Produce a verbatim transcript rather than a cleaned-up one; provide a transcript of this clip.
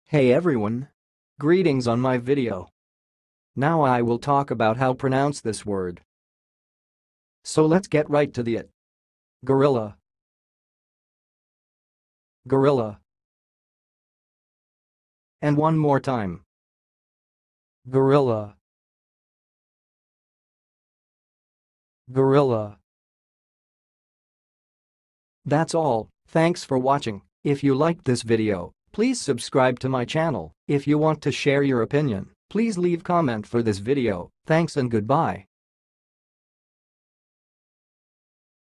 Hey everyone! Greetings on my video. Now I will talk about how pronounce this word. So let's get right to the it. Gorilla. Gorilla. And one more time. Gorilla. Gorilla. That's all, thanks for watching. If you liked this video, please subscribe to my channel. If you want to share your opinion, please leave comment for this video. Thanks and goodbye.